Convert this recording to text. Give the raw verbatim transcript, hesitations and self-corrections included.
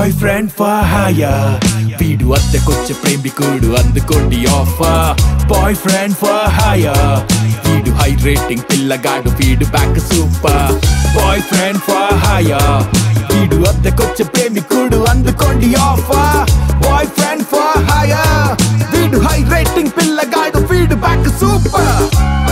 boy friend for hire వీడు అద్దెకొచ్చే ప్రేమికుడు అందుకోండి offer boyfriend for hire వీడు హై రేటింగ్ పిల్లగాడు వీడు back super boyfriend for hire వీడు అద్దెకొచ్చే ప్రేమికుడు అందుకోండి offer boyfriend for hire వీడు హై రేటింగ్ పిల్లగాడు వీడు బ్యాక్ సూపర్